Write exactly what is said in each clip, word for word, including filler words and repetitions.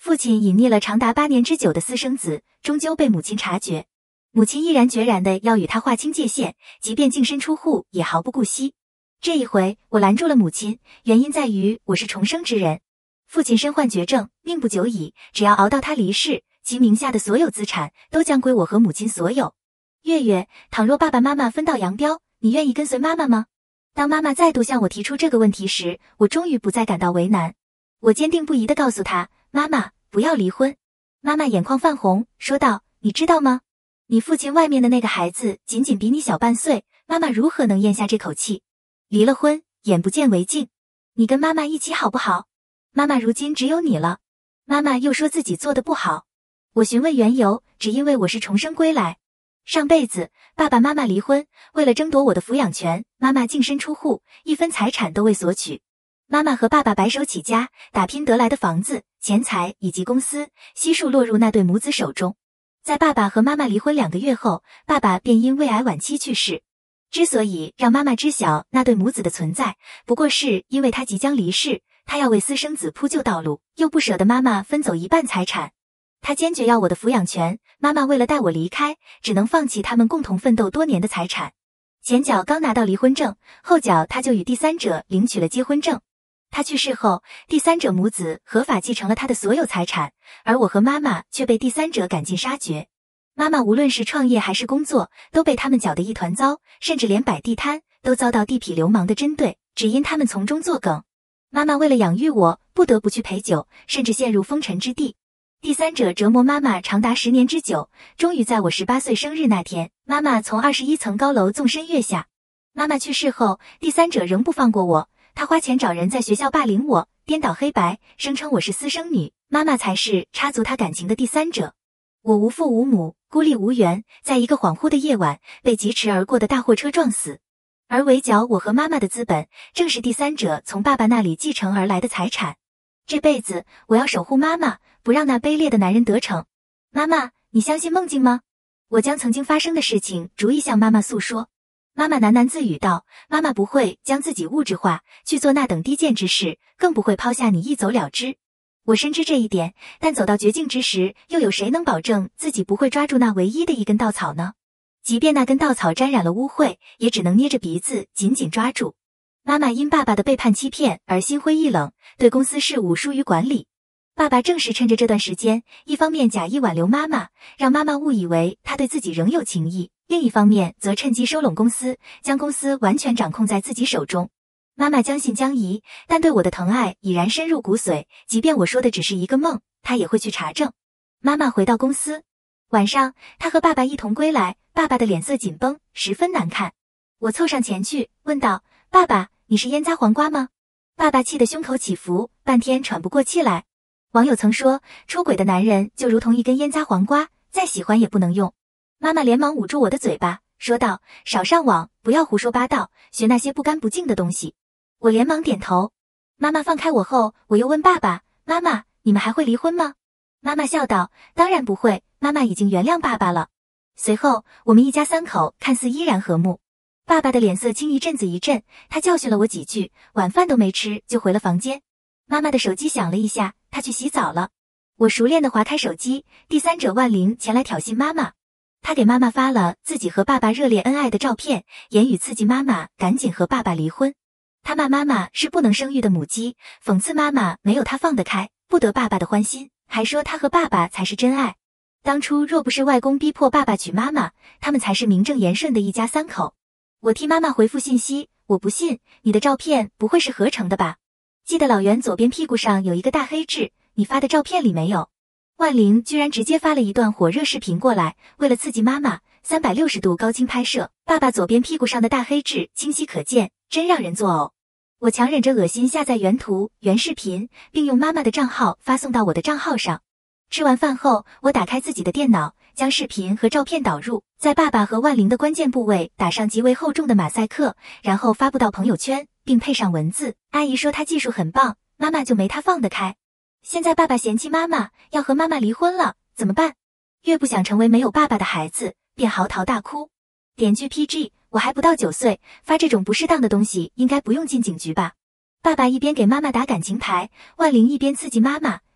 父亲隐匿了长达八年之久的私生子，终究被母亲察觉。母亲毅然决然地要与他划清界限，即便净身出户也毫不顾惜。这一回，我拦住了母亲，原因在于我是重生之人。父亲身患绝症，命不久矣，只要熬到他离世，其名下的所有资产都将归我和母亲所有。月月，倘若爸爸妈妈分道扬镳，你愿意跟随妈妈吗？当妈妈再度向我提出这个问题时，我终于不再感到为难。我坚定不移地告诉她，妈妈，不要离婚。妈妈眼眶泛红，说道，你知道吗？你父亲外面的那个孩子仅仅比你小半岁，妈妈如何能咽下这口气？离了婚，眼不见为净。你跟妈妈一起好不好？妈妈如今只有你了。妈妈又说自己做得不好。我询问缘由，只因为我是重生归来。上辈子爸爸妈妈离婚，为了争夺我的抚养权，妈妈净身出户，一分财产都未索取。妈妈和爸爸白手起家，打拼得来的房子、钱财以及公司，悉数落入那对母子手中。在爸爸和妈妈离婚两个月后，爸爸便因胃癌晚期去世。之所以让妈妈知晓那对母子的存在，不过是因为他即将离世，他要为私生子铺就道路，又不舍得妈妈分走一半财产。他坚决要我的抚养权，妈妈为了带我离开，只能放弃他们共同奋斗多年的财产。前脚刚拿到离婚证，后脚他就与第三者领取了结婚证。他去世后，第三者母子合法继承了他的所有财产，而我和妈妈却被第三者赶尽杀绝。妈妈无论是创业还是工作，都被他们搅得一团糟，甚至连摆地摊都遭到地痞流氓的针对，只因他们从中作梗。妈妈为了养育我，不得不去陪酒，甚至陷入风尘之地。第三者折磨妈妈长达十年之久，终于在我十八岁生日那天，妈妈从二十一层高楼纵身跃下。妈妈去世后，第三者仍不放过我，他花钱找人在学校霸凌我，颠倒黑白，声称我是私生女，妈妈才是插足他感情的第三者。我无父无母，孤立无援，在一个恍惚的夜晚，被疾驰而过的大货车撞死。而围剿我和妈妈的资本，正是第三者从爸爸那里继承而来的财产。这辈子，我要守护妈妈，不让那卑劣的男人得逞。妈妈，你相信梦境吗？我将曾经发生的事情逐一向妈妈诉说。妈妈喃喃自语道，妈妈不会将自己物质化，去做那等低贱之事，更不会抛下你一走了之。我深知这一点，但走到绝境之时，又有谁能保证自己不会抓住那唯一的一根稻草呢？即便那根稻草沾染了污秽，也只能捏着鼻子紧紧抓住。妈妈因爸爸的背叛欺骗而心灰意冷，对公司事务疏于管理。爸爸正是趁着这段时间，一方面假意挽留妈妈，让妈妈误以为他对自己仍有情意，另一方面则趁机收拢公司，将公司完全掌控在自己手中。妈妈将信将疑，但对我的疼爱已然深入骨髓，即便我说的只是一个梦，她也会去查证。妈妈回到公司，晚上她和爸爸一同归来，爸爸的脸色紧绷，十分难看。我凑上前去，问道，爸爸，你是烟砸黄瓜吗？爸爸气得胸口起伏，半天喘不过气来。网友曾说，出轨的男人就如同一根烟砸黄瓜，再喜欢也不能用。妈妈连忙捂住我的嘴巴，说道，少上网，不要胡说八道，学那些不干不净的东西。我连忙点头。妈妈放开我后，我又问爸爸，妈妈，你们还会离婚吗？妈妈笑道，当然不会，妈妈已经原谅爸爸了。随后，我们一家三口看似依然和睦。爸爸的脸色青一阵子一阵，他教训了我几句，晚饭都没吃就回了房间。妈妈的手机响了一下，她去洗澡了。我熟练地划开手机，第三者万玲前来挑衅妈妈。他给妈妈发了自己和爸爸热烈恩爱的照片，言语刺激妈妈赶紧和爸爸离婚。他骂妈妈是不能生育的母鸡，讽刺妈妈没有他放得开，不得爸爸的欢心，还说他和爸爸才是真爱。当初若不是外公逼迫爸爸娶妈妈，他们才是名正言顺的一家三口。我替妈妈回复信息，我不信，你的照片不会是合成的吧？记得老袁左边屁股上有一个大黑痣，你发的照片里没有？万玲居然直接发了一段火热视频过来，为了刺激妈妈，三百六十度高清拍摄，爸爸左边屁股上的大黑痣清晰可见，真让人作呕。我强忍着恶心下载原图、原视频，并用妈妈的账号发送到我的账号上。吃完饭后，我打开自己的电脑，将视频和照片导入，在爸爸和万玲的关键部位打上极为厚重的马赛克，然后发布到朋友圈，并配上文字，阿姨说她技术很棒，妈妈就没她放得开。现在爸爸嫌弃妈妈，要和妈妈离婚了，怎么办？越不想成为没有爸爸的孩子，便嚎啕大哭。点句 P G， 我还不到九岁，发这种不适当的东西应该不用进警局吧？爸爸一边给妈妈打感情牌，万玲一边刺激妈妈，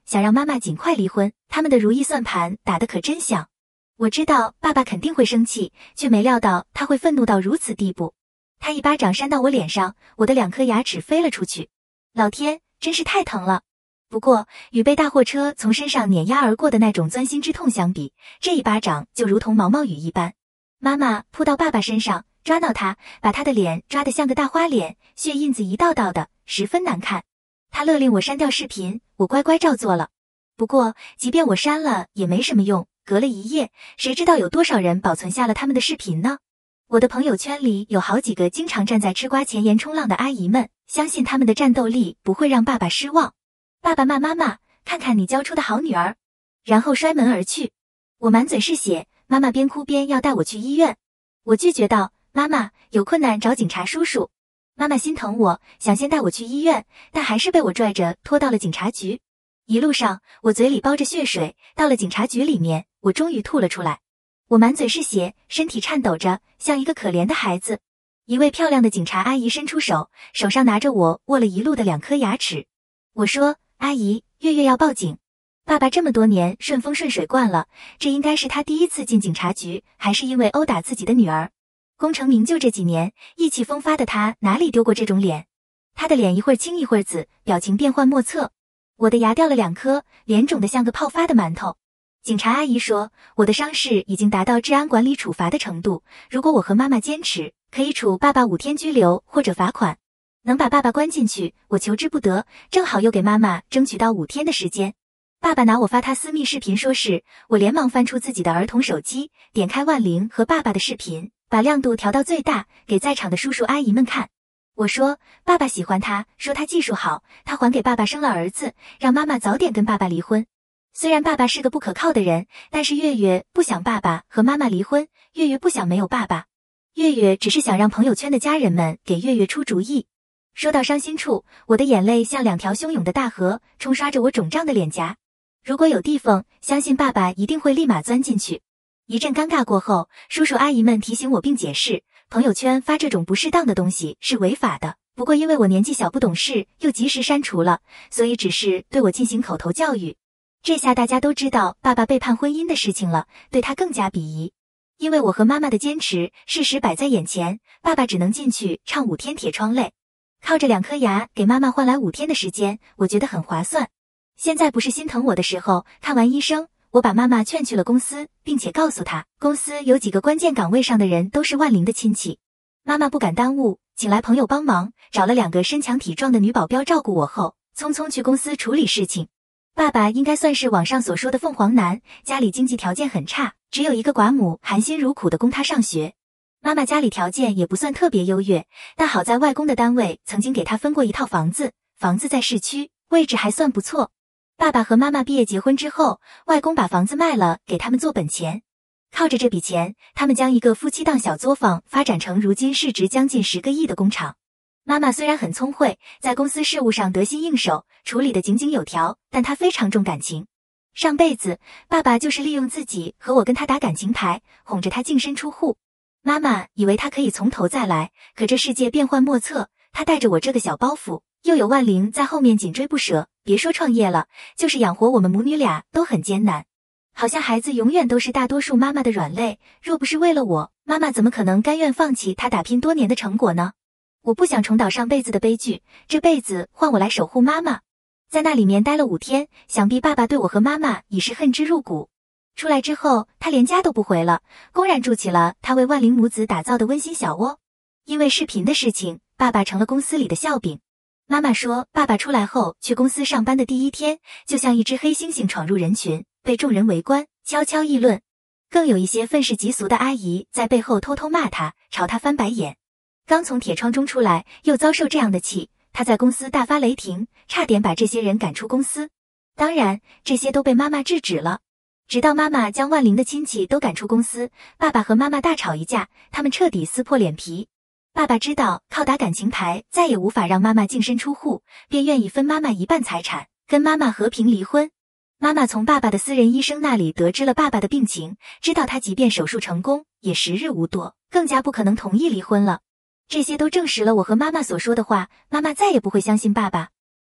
想让妈妈尽快离婚，他们的如意算盘打得可真响。我知道爸爸肯定会生气，却没料到他会愤怒到如此地步。他一巴掌扇到我脸上，我的两颗牙齿飞了出去。老天，真是太疼了。不过，与被大货车从身上碾压而过的那种钻心之痛相比，这一巴掌就如同毛毛雨一般。妈妈扑到爸爸身上，抓挠他，把他的脸抓得像个大花脸，血印子一道道的，十分难看。他勒令我删掉视频，我乖乖照做了。不过，即便我删了，也没什么用，隔了一夜，谁知道有多少人保存下了他们的视频呢？我的朋友圈里有好几个经常站在吃瓜前沿冲浪的阿姨们，相信他们的战斗力不会让爸爸失望。爸爸骂妈妈，看看你教出的好女儿，然后摔门而去。我满嘴是血，妈妈边哭边要带我去医院。我拒绝道，妈妈，有困难找警察叔叔。妈妈心疼我，想先带我去医院，但还是被我拽着拖到了警察局。一路上，我嘴里包着血水，到了警察局里面，我终于吐了出来。我满嘴是血，身体颤抖着，像一个可怜的孩子。一位漂亮的警察阿姨伸出手，手上拿着我握了一路的两颗牙齿。我说，阿姨，月月要报警。爸爸这么多年顺风顺水惯了，这应该是他第一次进警察局，还是因为殴打自己的女儿。功成名就这几年，意气风发的他哪里丢过这种脸？他的脸一会儿青一会儿紫，表情变幻莫测。我的牙掉了两颗，脸肿得像个泡发的馒头。警察阿姨说，我的伤势已经达到治安管理处罚的程度，如果我和妈妈坚持，可以处爸爸五天拘留或者罚款。能把爸爸关进去，我求之不得，正好又给妈妈争取到五天的时间。爸爸拿我发他私密视频说是，我连忙翻出自己的儿童手机，点开万玲和爸爸的视频，把亮度调到最大，给在场的叔叔阿姨们看。我说，爸爸喜欢他，说他技术好，他还给爸爸生了儿子，让妈妈早点跟爸爸离婚。虽然爸爸是个不可靠的人，但是月月不想爸爸和妈妈离婚，月月不想没有爸爸。月月只是想让朋友圈的家人们给月月出主意。说到伤心处，我的眼泪像两条汹涌的大河，冲刷着我肿胀的脸颊。如果有地缝，相信爸爸一定会立马钻进去。一阵尴尬过后，叔叔阿姨们提醒我并解释，朋友圈发这种不适当的东西是违法的，不过因为我年纪小不懂事，又及时删除了，所以只是对我进行口头教育。这下大家都知道爸爸背叛婚姻的事情了，对他更加鄙夷。因为我和妈妈的坚持，事实摆在眼前，爸爸只能进去唱五天铁窗泪。靠着两颗牙给妈妈换来五天的时间，我觉得很划算。现在不是心疼我的时候，看完医生，我把妈妈劝去了公司，并且告诉她，公司有几个关键岗位上的人都是万玲的亲戚。妈妈不敢耽误，请来朋友帮忙，找了两个身强体壮的女保镖照顾我后，匆匆去公司处理事情。爸爸应该算是网上所说的凤凰男，家里经济条件很差，只有一个寡母含辛茹苦的供他上学。妈妈家里条件也不算特别优越，但好在外公的单位曾经给他分过一套房子，房子在市区，位置还算不错。爸爸和妈妈毕业结婚之后，外公把房子卖了给他们做本钱。靠着这笔钱，他们将一个夫妻档小作坊发展成如今市值将近十个亿的工厂。妈妈虽然很聪慧，在公司事务上得心应手，处理得井井有条，但她非常重感情。上辈子，爸爸就是利用自己和我跟他打感情牌，哄着他净身出户。妈妈以为他可以从头再来，可这世界变幻莫测，他带着我这个小包袱，又有万玲在后面紧追不舍，别说创业了，就是养活我们母女俩都很艰难。好像孩子永远都是大多数妈妈的软肋，若不是为了我，妈妈怎么可能甘愿放弃她打拼多年的成果呢？我不想重蹈上辈子的悲剧，这辈子换我来守护妈妈。在那里面待了五天，想必爸爸对我和妈妈已是恨之入骨。出来之后，他连家都不回了，公然住起了他为万玲母子打造的温馨小窝。因为视频的事情，爸爸成了公司里的笑柄。妈妈说，爸爸出来后去公司上班的第一天，就像一只黑猩猩闯入人群，被众人围观，悄悄议论。更有一些愤世嫉俗的阿姨在背后偷偷骂他，朝他翻白眼。刚从铁窗中出来，又遭受这样的气，他在公司大发雷霆，差点把这些人赶出公司。当然，这些都被妈妈制止了。直到妈妈将万玲的亲戚都赶出公司，爸爸和妈妈大吵一架，他们彻底撕破脸皮。爸爸知道靠打感情牌再也无法让妈妈净身出户，便愿意分妈妈一半财产，跟妈妈和平离婚。妈妈从爸爸的私人医生那里得知了爸爸的病情，知道他即便手术成功，也时日无多，更加不可能同意离婚了。这些都证实了我和妈妈所说的话，妈妈再也不会相信爸爸。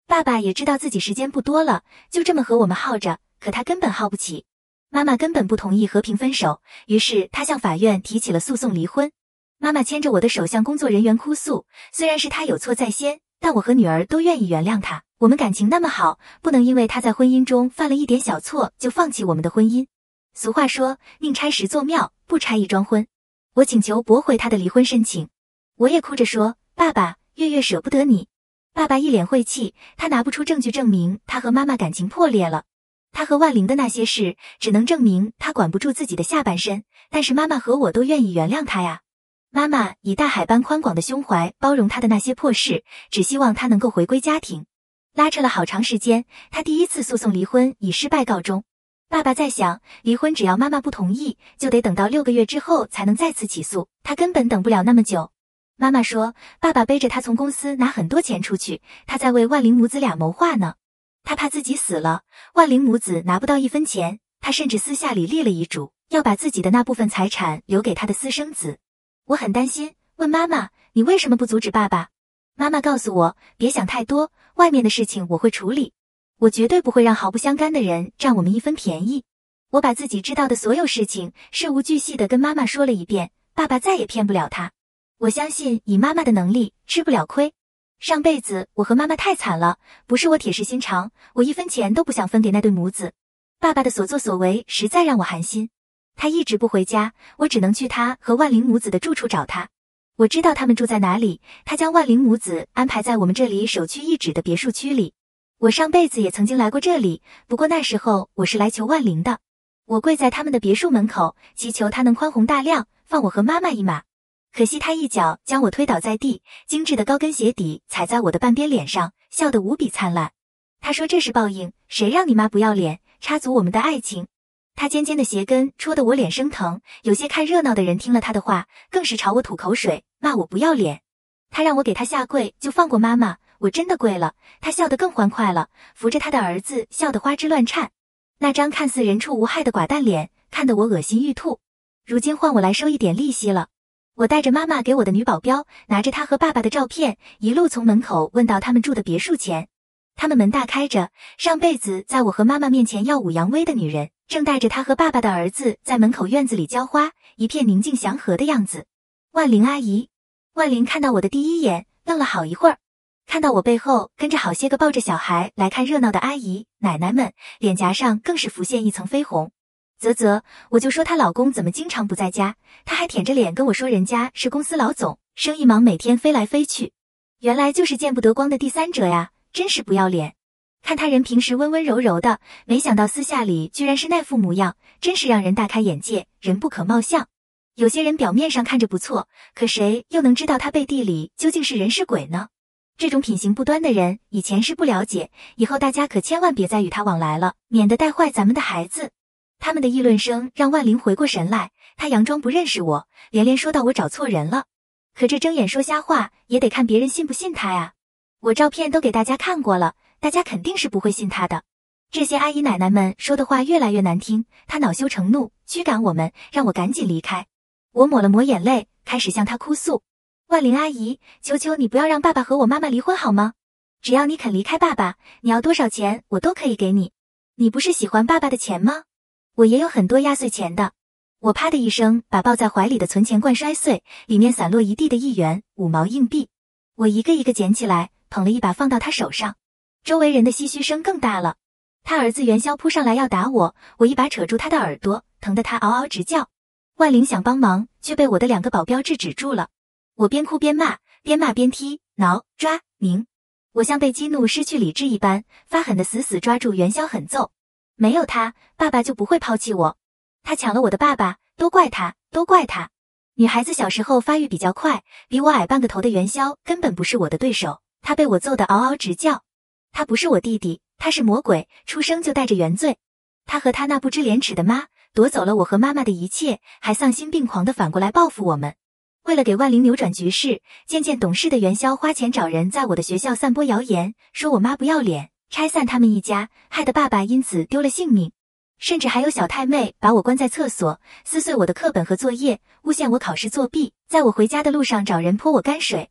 爸爸也知道自己时间不多了，就这么和我们耗着，可他根本耗不起。妈妈根本不同意和平分手，于是他向法院提起了诉讼离婚。妈妈牵着我的手向工作人员哭诉，虽然是他有错在先，但我和女儿都愿意原谅他，我们感情那么好，不能因为他在婚姻中犯了一点小错就放弃我们的婚姻。俗话说，宁拆十座庙，不拆一桩婚。我请求驳回他的离婚申请。我也哭着说，爸爸，月月舍不得你。爸爸一脸晦气，他拿不出证据证明他和妈妈感情破裂了。他和万灵的那些事，只能证明他管不住自己的下半身，但是妈妈和我都愿意原谅他呀。妈妈以大海般宽广的胸怀包容他的那些破事，只希望他能够回归家庭。拉扯了好长时间，他第一次诉讼离婚以失败告终。爸爸在想，离婚只要妈妈不同意，就得等到六个月之后才能再次起诉，他根本等不了那么久。妈妈说，爸爸背着他从公司拿很多钱出去，他在为万灵母子俩谋划呢。他怕自己死了，万灵母子拿不到一分钱，他甚至私下里立了遗嘱，要把自己的那部分财产留给他的私生子。我很担心，问妈妈，你为什么不阻止爸爸？妈妈告诉我，别想太多，外面的事情我会处理，我绝对不会让毫不相干的人占我们一分便宜。我把自己知道的所有事情事无巨细地跟妈妈说了一遍，爸爸再也骗不了他。我相信以妈妈的能力吃不了亏。上辈子我和妈妈太惨了，不是我铁石心肠，我一分钱都不想分给那对母子。爸爸的所作所为实在让我寒心。他一直不回家，我只能去他和万灵母子的住处找他。我知道他们住在哪里，他将万灵母子安排在我们这里首屈一指的别墅区里。我上辈子也曾经来过这里，不过那时候我是来求万灵的。我跪在他们的别墅门口，祈求他能宽宏大量，放我和妈妈一马。可惜他一脚将我推倒在地，精致的高跟鞋底踩在我的半边脸上，笑得无比灿烂。他说这是报应，谁让你妈不要脸，插足我们的爱情。他尖尖的鞋跟戳得我脸生疼，有些看热闹的人听了他的话，更是朝我吐口水，骂我不要脸。他让我给他下跪，就放过妈妈，我真的跪了。他笑得更欢快了，扶着他的儿子，笑得花枝乱颤。那张看似人畜无害的寡淡脸，看得我恶心欲吐。如今换我来收一点利息了。我带着妈妈给我的女保镖，拿着她和爸爸的照片，一路从门口问到他们住的别墅前。他们门大开着，上辈子在我和妈妈面前耀武扬威的女人，正带着她和爸爸的儿子在门口院子里浇花，一片宁静祥和的样子。万灵阿姨，万灵看到我的第一眼，愣了好一会儿。看到我背后跟着好些个抱着小孩来看热闹的阿姨、奶奶们，脸颊上更是浮现一层绯红。啧啧，我就说她老公怎么经常不在家，她还舔着脸跟我说人家是公司老总，生意忙每天飞来飞去。原来就是见不得光的第三者呀，真是不要脸。看他人平时温温柔柔的，没想到私下里居然是那副模样，真是让人大开眼界，人不可貌相。有些人表面上看着不错，可谁又能知道他背地里究竟是人是鬼呢？这种品行不端的人，以前是不了解，以后大家可千万别再与他往来了，免得带坏咱们的孩子。他们的议论声让万灵回过神来，他佯装不认识我，连连说到我找错人了。可这睁眼说瞎话，也得看别人信不信他呀。我照片都给大家看过了，大家肯定是不会信他的。这些阿姨奶奶们说的话越来越难听，他恼羞成怒，驱赶我们，让我赶紧离开。我抹了抹眼泪，开始向他哭诉。万灵阿姨，求求你不要让爸爸和我妈妈离婚好吗？只要你肯离开爸爸，你要多少钱我都可以给你。你不是喜欢爸爸的钱吗？我也有很多压岁钱的。我啪的一声把抱在怀里的存钱罐摔碎，里面散落一地的一元、五毛硬币。我一个一个捡起来，捧了一把放到他手上。周围人的唏嘘声更大了。他儿子元宵扑上来要打我，我一把扯住他的耳朵，疼得他嗷嗷直叫。万灵想帮忙，却被我的两个保镖制止住了。我边哭边骂，边骂边踢、挠、抓、拧。我像被激怒失去理智一般，发狠地死死抓住元宵狠揍。没有他，爸爸就不会抛弃我。他抢了我的爸爸，都怪他，都怪他。女孩子小时候发育比较快，比我矮半个头的元宵根本不是我的对手，他被我揍得嗷嗷直叫。他不是我弟弟，他是魔鬼，出生就带着原罪。他和他那不知廉耻的妈，夺走了我和妈妈的一切，还丧心病狂地反过来报复我们。为了给万灵扭转局势，渐渐懂事的元宵花钱找人在我的学校散播谣言，说我妈不要脸，拆散他们一家，害得爸爸因此丢了性命。甚至还有小太妹把我关在厕所，撕碎我的课本和作业，诬陷我考试作弊，在我回家的路上找人泼我泔水。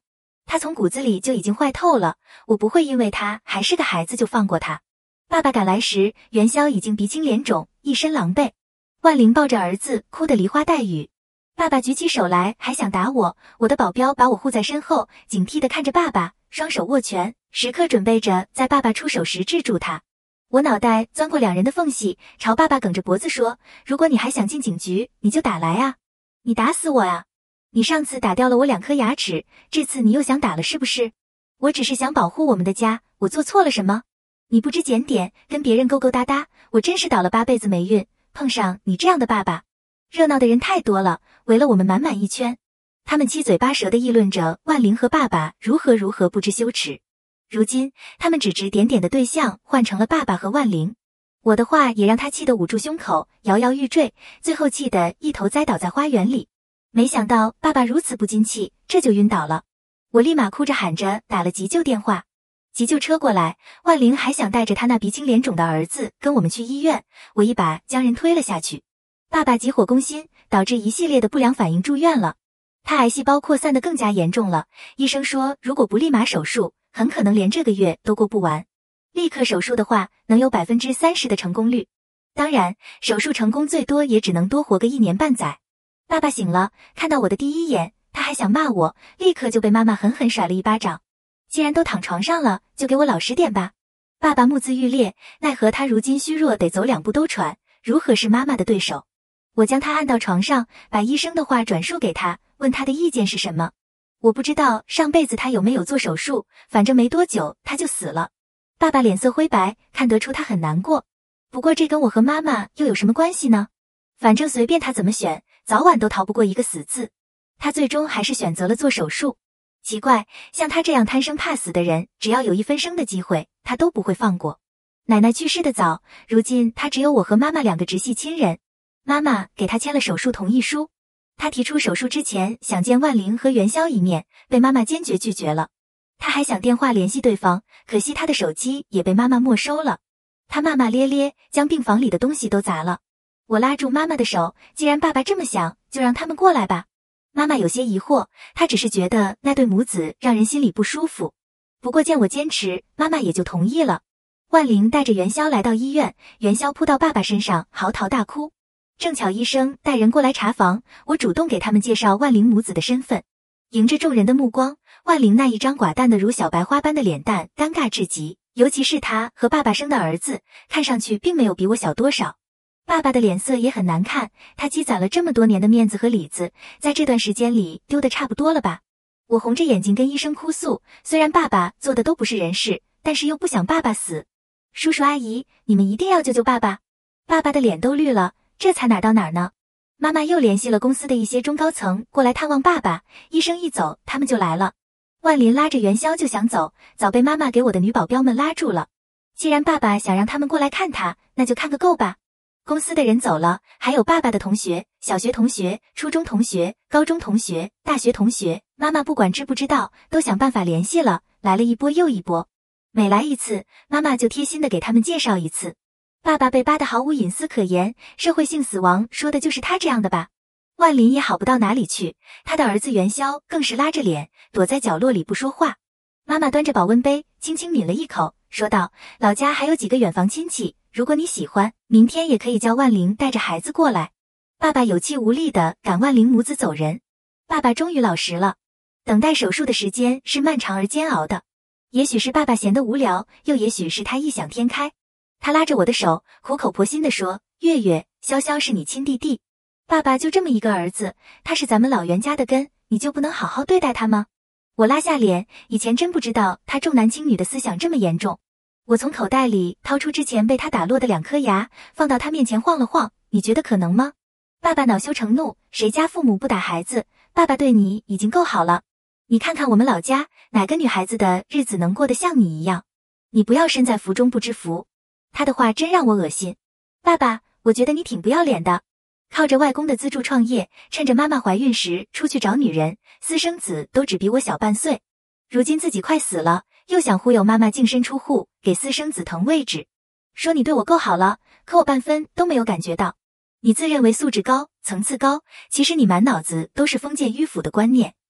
他从骨子里就已经坏透了，我不会因为他还是个孩子就放过他。爸爸赶来时，元宵已经鼻青脸肿，一身狼狈。万灵抱着儿子，哭得梨花带雨。爸爸举起手来，还想打我，我的保镖把我护在身后，警惕地看着爸爸，双手握拳，时刻准备着在爸爸出手时制住他。我脑袋钻过两人的缝隙，朝爸爸梗着脖子说，如果你还想进警局，你就打来啊，你打死我啊！你上次打掉了我两颗牙齿，这次你又想打了是不是？我只是想保护我们的家，我做错了什么？你不知检点，跟别人勾勾搭搭，我真是倒了八辈子霉运，碰上你这样的爸爸。热闹的人太多了，围了我们满满一圈，他们七嘴八舌地议论着万灵和爸爸如何如何不知羞耻。如今他们指指点点的对象换成了爸爸和万灵，我的话也让他气得捂住胸口，摇摇欲坠，最后气得一头栽倒在花园里。没想到爸爸如此不经气，这就晕倒了。我立马哭着喊着打了急救电话。急救车过来，万灵还想带着他那鼻青脸肿的儿子跟我们去医院，我一把将人推了下去。爸爸急火攻心，导致一系列的不良反应住院了。他癌细胞扩散得更加严重了，医生说如果不立马手术，很可能连这个月都过不完。立刻手术的话，能有 百分之三十 的成功率。当然，手术成功最多也只能多活个一年半载。爸爸醒了，看到我的第一眼，他还想骂我，立刻就被妈妈狠狠甩了一巴掌。既然都躺床上了，就给我老实点吧。爸爸目眦欲裂，奈何他如今虚弱，得走两步都喘，如何是妈妈的对手？我将他按到床上，把医生的话转述给他，问他的意见是什么。我不知道上辈子他有没有做手术，反正没多久他就死了。爸爸脸色灰白，看得出他很难过。不过这跟我和妈妈又有什么关系呢？反正随便他怎么选，早晚都逃不过一个死字。他最终还是选择了做手术。奇怪，像他这样贪生怕死的人，只要有一分生的机会，他都不会放过。奶奶去世的早，如今他只有我和妈妈两个直系亲人。妈妈给他签了手术同意书。他提出手术之前想见万灵和元宵一面，被妈妈坚决拒绝了。他还想电话联系对方，可惜他的手机也被妈妈没收了。他骂骂咧咧，将病房里的东西都砸了。我拉住妈妈的手，既然爸爸这么想，就让他们过来吧。妈妈有些疑惑，她只是觉得那对母子让人心里不舒服。不过见我坚持，妈妈也就同意了。万灵带着元宵来到医院，元宵扑到爸爸身上，嚎啕大哭。正巧医生带人过来查房，我主动给他们介绍万灵母子的身份。迎着众人的目光，万灵那一张寡淡的如小白花般的脸蛋尴尬至极，尤其是他和爸爸生的儿子，看上去并没有比我小多少。爸爸的脸色也很难看，他积攒了这么多年的面子和里子，在这段时间里丢得差不多了吧。我红着眼睛跟医生哭诉，虽然爸爸做的都不是人事，但是又不想爸爸死。叔叔阿姨，你们一定要救救爸爸。爸爸的脸都绿了，这才哪儿到哪儿呢？妈妈又联系了公司的一些中高层过来探望爸爸，医生一走，他们就来了。万林拉着元宵就想走，早被妈妈给我的女保镖们拉住了。既然爸爸想让他们过来看他，那就看个够吧。公司的人走了，还有爸爸的同学，小学同学、初中同学、高中同学、大学同学，妈妈不管知不知道，都想办法联系了，来了一波又一波。每来一次，妈妈就贴心的给他们介绍一次。爸爸被扒得毫无隐私可言，社会性死亡说的就是他这样的吧。万林也好不到哪里去，他的儿子元宵更是拉着脸躲在角落里不说话。妈妈端着保温杯轻轻抿了一口，说道：老家还有几个远房亲戚，如果你喜欢，明天也可以叫万林带着孩子过来。爸爸有气无力地赶万林母子走人。爸爸终于老实了。等待手术的时间是漫长而煎熬的，也许是爸爸闲得无聊，又也许是他异想天开。他拉着我的手，苦口婆心地说：月月，潇潇是你亲弟弟，爸爸就这么一个儿子，他是咱们老袁家的根，你就不能好好对待他吗？我拉下脸，以前真不知道他重男轻女的思想这么严重。我从口袋里掏出之前被他打落的两颗牙，放到他面前晃了晃，你觉得可能吗？爸爸恼羞成怒，谁家父母不打孩子，爸爸对你已经够好了。你看看我们老家，哪个女孩子的日子能过得像你一样？你不要身在福中不知福。他的话真让我恶心。爸爸，我觉得你挺不要脸的。靠着外公的资助创业，趁着妈妈怀孕时出去找女人，私生子都只比我小半岁。如今自己快死了，又想忽悠妈妈净身出户，给私生子腾位置。说你对我够好了，可我半分都没有感觉到。你自认为素质高，层次高，其实你满脑子都是封建迂腐的观念，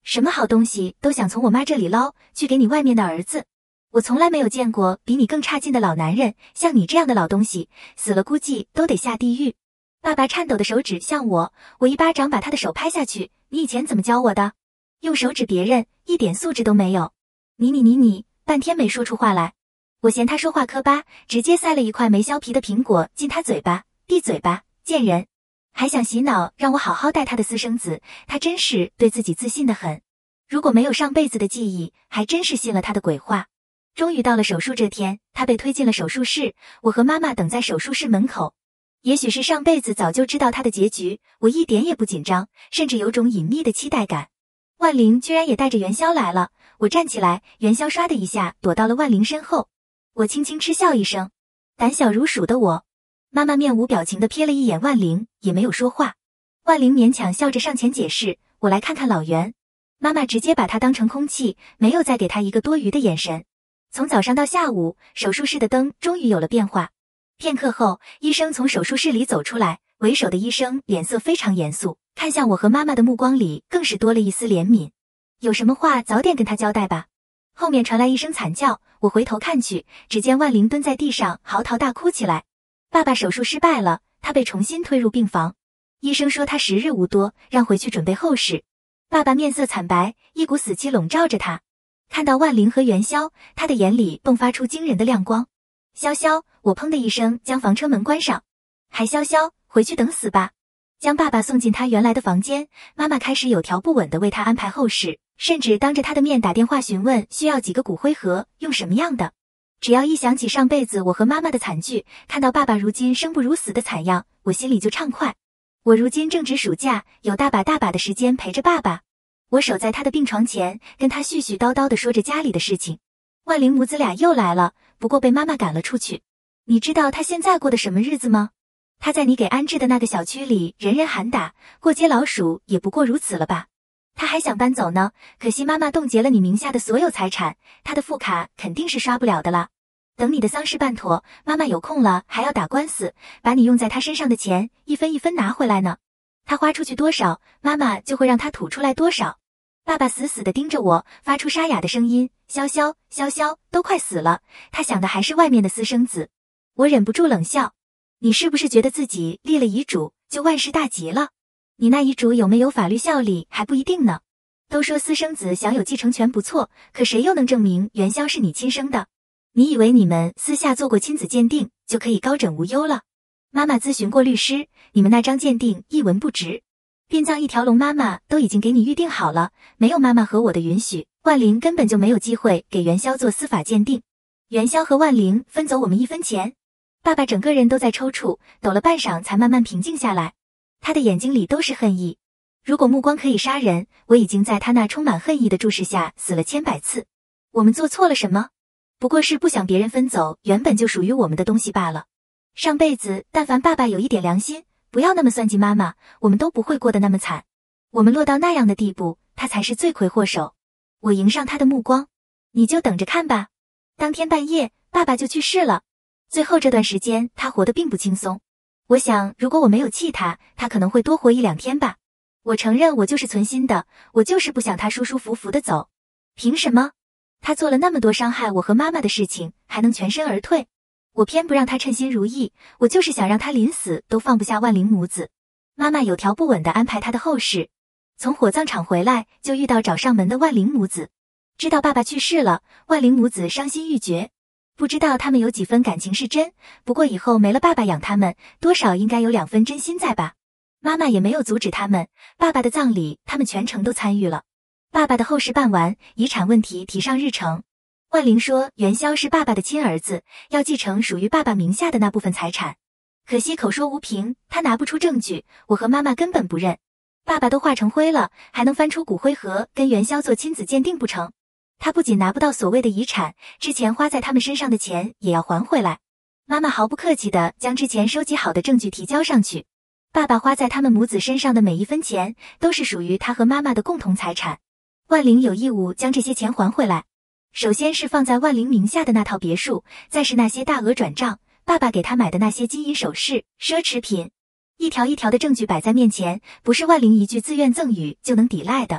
什么好东西都想从我妈这里捞，去给你外面的儿子。我从来没有见过比你更差劲的老男人，像你这样的老东西，死了估计都得下地狱。爸爸颤抖的手指向我，我一巴掌把他的手拍下去。你以前怎么教我的？用手指别人，一点素质都没有。你你你你，半天没说出话来。我嫌他说话磕巴，直接塞了一块没削皮的苹果进他嘴巴，闭嘴巴，贱人！还想洗脑让我好好待他的私生子，他真是对自己自信得很。如果没有上辈子的记忆，还真是信了他的鬼话。终于到了手术这天，他被推进了手术室，我和妈妈等在手术室门口。也许是上辈子早就知道他的结局，我一点也不紧张，甚至有种隐秘的期待感。万灵居然也带着元宵来了，我站起来，元宵唰的一下躲到了万灵身后。我轻轻嗤笑一声，胆小如鼠的我。妈妈面无表情地瞥了一眼万灵，也没有说话。万灵勉强笑着上前解释，我来看看老袁。妈妈直接把他当成空气，没有再给他一个多余的眼神。从早上到下午，手术室的灯终于有了变化。片刻后，医生从手术室里走出来，为首的医生脸色非常严肃，看向我和妈妈的目光里更是多了一丝怜悯。有什么话早点跟他交代吧。后面传来一声惨叫，我回头看去，只见万灵蹲在地上嚎啕大哭起来。爸爸手术失败了，他被重新推入病房。医生说他时日无多，让回去准备后事。爸爸面色惨白，一股死气笼罩着他。看到万灵和元宵，他的眼里迸发出惊人的亮光。潇潇，我砰的一声将房车门关上。还潇潇，回去等死吧。将爸爸送进他原来的房间，妈妈开始有条不紊地为他安排后事，甚至当着他的面打电话询问需要几个骨灰盒，用什么样的。只要一想起上辈子我和妈妈的惨剧，看到爸爸如今生不如死的惨样，我心里就畅快。我如今正值暑假，有大把大把的时间陪着爸爸。我守在他的病床前，跟他絮絮叨叨地说着家里的事情。万灵母子俩又来了，不过被妈妈赶了出去。你知道他现在过的什么日子吗？他在你给安置的那个小区里，人人喊打，过街老鼠也不过如此了吧？他还想搬走呢，可惜妈妈冻结了你名下的所有财产，他的副卡肯定是刷不了的了。等你的丧事办妥，妈妈有空了还要打官司，把你用在他身上的钱一分一分拿回来呢。他花出去多少，妈妈就会让他吐出来多少。爸爸死死地盯着我，发出沙哑的声音，潇潇，潇潇，都快死了，他想的还是外面的私生子。我忍不住冷笑，你是不是觉得自己立了遗嘱就万事大吉了？你那遗嘱有没有法律效力还不一定呢。都说私生子享有继承权不错，可谁又能证明元宵是你亲生的？你以为你们私下做过亲子鉴定就可以高枕无忧了？妈妈咨询过律师，你们那张鉴定一文不值。殡葬一条龙妈妈都已经给你预定好了，没有妈妈和我的允许，万灵根本就没有机会给元宵做司法鉴定。元宵和万灵分走我们一分钱。爸爸整个人都在抽搐，抖了半晌才慢慢平静下来。他的眼睛里都是恨意。如果目光可以杀人，我已经在他那充满恨意的注视下死了千百次。我们做错了什么？不过是不想别人分走原本就属于我们的东西罢了。上辈子但凡爸爸有一点良心，不要那么算计妈妈，我们都不会过得那么惨。我们落到那样的地步，他才是罪魁祸首。我迎上他的目光，你就等着看吧。当天半夜，爸爸就去世了。最后这段时间，他活得并不轻松。我想，如果我没有气他，他可能会多活一两天吧。我承认我就是存心的，我就是不想他舒舒服服的走。凭什么？他做了那么多伤害我和妈妈的事情，还能全身而退？我偏不让他称心如意，我就是想让他临死都放不下万灵母子。妈妈有条不紊地安排他的后事。从火葬场回来，就遇到找上门的万灵母子。知道爸爸去世了，万灵母子伤心欲绝。不知道他们有几分感情是真，不过以后没了爸爸养他们，多少应该有两分真心在吧。妈妈也没有阻止他们，爸爸的葬礼他们全程都参与了。爸爸的后事办完，遗产问题提上日程。万灵说元宵是爸爸的亲儿子，要继承属于爸爸名下的那部分财产。可惜口说无凭，他拿不出证据，我和妈妈根本不认。爸爸都化成灰了，还能翻出骨灰盒跟元宵做亲子鉴定不成？他不仅拿不到所谓的遗产，之前花在他们身上的钱也要还回来。妈妈毫不客气地将之前收集好的证据提交上去。爸爸花在他们母子身上的每一分钱，都是属于他和妈妈的共同财产。万灵有义务将这些钱还回来。首先是放在万灵名下的那套别墅，再是那些大额转账，爸爸给他买的那些金银首饰、奢侈品。一条一条的证据摆在面前，不是万灵一句自愿赠与就能抵赖的。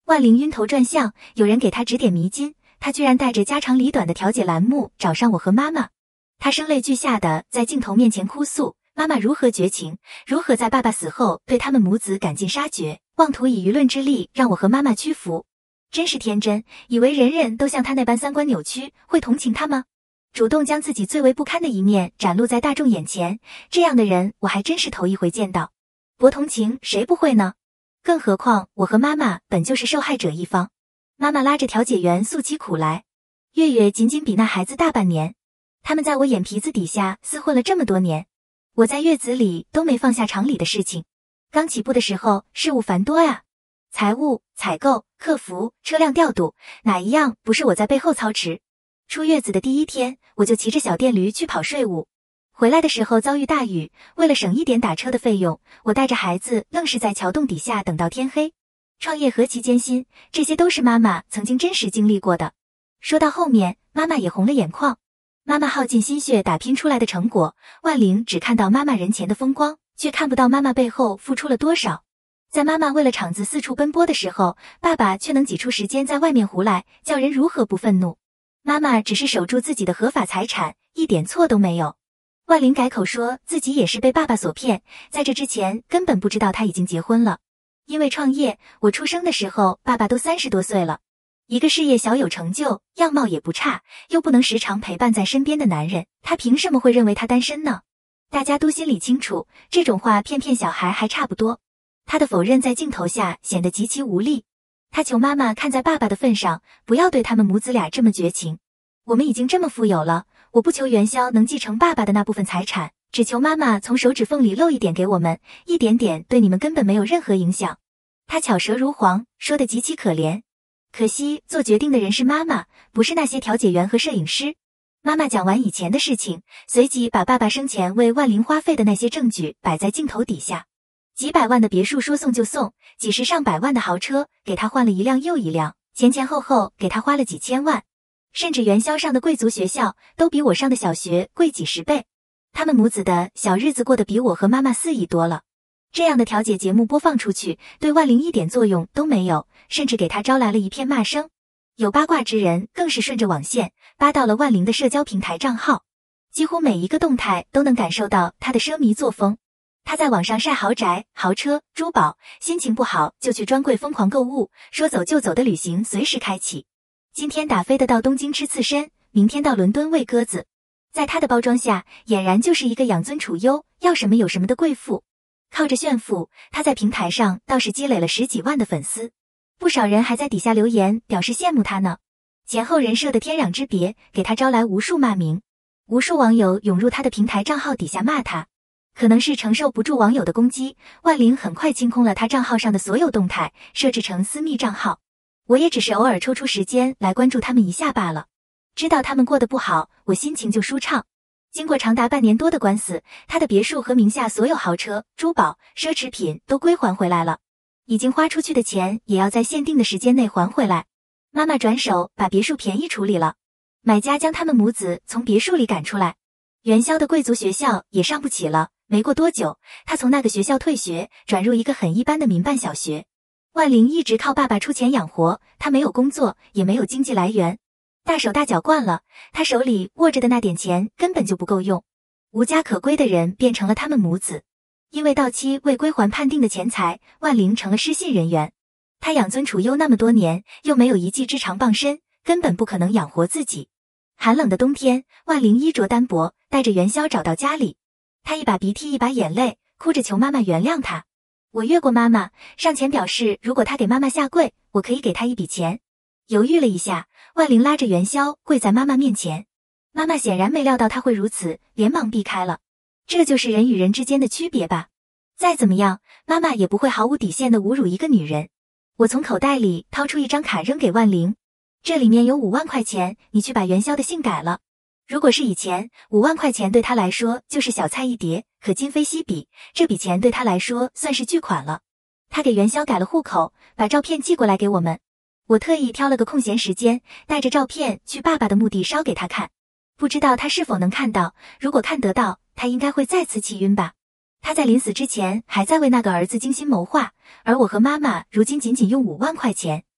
万灵晕头转向，有人给他指点迷津，他居然带着家长里短的调解栏目找上我和妈妈。他声泪俱下的在镜头面前哭诉，妈妈如何绝情，如何在爸爸死后对他们母子赶尽杀绝，妄图以舆论之力让我和妈妈屈服。真是天真，以为人人都像他那般三观扭曲，会同情他吗？主动将自己最为不堪的一面展露在大众眼前，这样的人我还真是头一回见到。博同情谁不会呢？更何况我和妈妈本就是受害者一方。妈妈拉着调解员诉起苦来，月月仅仅比那孩子大半年，他们在我眼皮子底下厮混了这么多年，我在月子里都没放下厂里的事情。刚起步的时候事务繁多呀，财务、采购、客服、车辆调度，哪一样不是我在背后操持？出月子的第一天，我就骑着小电驴去跑税务。回来的时候遭遇大雨，为了省一点打车的费用，我带着孩子愣是在桥洞底下等到天黑。创业何其艰辛，这些都是妈妈曾经真实经历过的。说到后面，妈妈也红了眼眶。妈妈耗尽心血打拼出来的成果，万灵只看到妈妈人前的风光，却看不到妈妈背后付出了多少。在妈妈为了厂子四处奔波的时候，爸爸却能挤出时间在外面胡来，叫人如何不愤怒？妈妈只是守住自己的合法财产，一点错都没有。万灵改口说自己也是被爸爸所骗，在这之前根本不知道他已经结婚了。因为创业，我出生的时候爸爸都三十多岁了。一个事业小有成就，样貌也不差，又不能时常陪伴在身边的男人，他凭什么会认为他单身呢？大家都心里清楚，这种话骗骗小孩还差不多。他的否认在镜头下显得极其无力。他求妈妈看在爸爸的份上，不要对他们母子俩这么绝情。我们已经这么富有了，我不求元宵能继承爸爸的那部分财产，只求妈妈从手指缝里漏一点给我们，一点点对你们根本没有任何影响。他巧舌如簧，说得极其可怜。可惜做决定的人是妈妈，不是那些调解员和摄影师。妈妈讲完以前的事情，随即把爸爸生前为万灵花费的那些证据摆在镜头底下。几百万的别墅说送就送，几十上百万的豪车给他换了一辆又一辆，前前后后给他花了几千万。甚至元宵上的贵族学校都比我上的小学贵几十倍。他们母子的小日子过得比我和妈妈肆意多了。这样的调解节目播放出去，对万灵一点作用都没有，甚至给他招来了一片骂声。有八卦之人更是顺着网线扒到了万灵的社交平台账号，几乎每一个动态都能感受到他的奢靡作风。他在网上晒豪宅、豪车、珠宝，心情不好就去专柜疯狂购物，说走就走的旅行随时开启。今天打飞的到东京吃刺身，明天到伦敦喂鸽子。在他的包装下，俨然就是一个养尊处优，要什么有什么的贵妇。靠着炫富，他在平台上倒是积累了十几万的粉丝，不少人还在底下留言表示羡慕他呢。前后人设的天壤之别，给他招来无数骂名。无数网友涌入他的平台账号底下骂他。可能是承受不住网友的攻击，万灵很快清空了他账号上的所有动态，设置成私密账号。我也只是偶尔抽出时间来关注他们一下罢了。知道他们过得不好，我心情就舒畅。经过长达半年多的官司，他的别墅和名下所有豪车、珠宝、奢侈品都归还回来了。已经花出去的钱也要在限定的时间内还回来。妈妈转手把别墅便宜处理了，买家将他们母子从别墅里赶出来。元宵的贵族学校也上不起了。没过多久，他从那个学校退学，转入一个很一般的民办小学。万灵一直靠爸爸出钱养活，他没有工作，也没有经济来源，大手大脚惯了，他手里握着的那点钱根本就不够用。无家可归的人变成了他们母子。因为到期未归还判定的钱财，万灵成了失信人员。他养尊处优那么多年，又没有一技之长傍身，根本不可能养活自己。寒冷的冬天，万灵衣着单薄，带着元宵找到家里。他一把鼻涕一把眼泪，哭着求妈妈原谅他。我越过妈妈，上前表示如果他给妈妈下跪，我可以给他一笔钱。犹豫了一下，万灵拉着元宵跪在妈妈面前。妈妈显然没料到他会如此，连忙避开了。这就是人与人之间的区别吧。再怎么样，妈妈也不会毫无底线的侮辱一个女人。我从口袋里掏出一张卡扔给万灵，这里面有五万块钱，你去把元宵的姓改了。如果是以前，五万块钱对他来说就是小菜一碟，可今非昔比，这笔钱对他来说算是巨款了。他给元宵改了户口，把照片寄过来给我们。我特意挑了个空闲时间，带着照片去爸爸的墓地烧给他看。不知道他是否能看到，如果看得到，他应该会再次气晕吧。他在临死之前还在为那个儿子精心谋划，而我和妈妈如今仅仅用五万块钱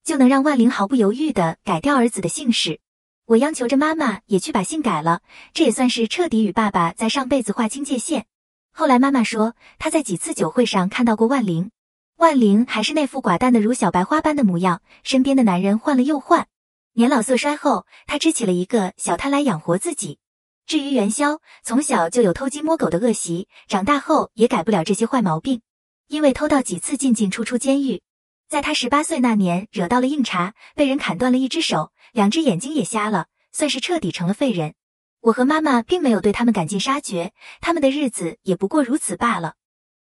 就能让万灵毫不犹豫地改掉儿子的姓氏。我央求着妈妈也去把姓改了，这也算是彻底与爸爸在上辈子划清界限。后来妈妈说，她在几次酒会上看到过万灵，万灵还是那副寡淡的如小白花般的模样，身边的男人换了又换。年老色衰后，他支起了一个小摊来养活自己。至于元宵，从小就有偷鸡摸狗的恶习，长大后也改不了这些坏毛病，因为偷盗几次进进出出监狱。在他十八岁那年，惹到了硬茬，被人砍断了一只手，两只眼睛也瞎了，算是彻底成了废人。我和妈妈并没有对他们赶尽杀绝，他们的日子也不过如此罢了。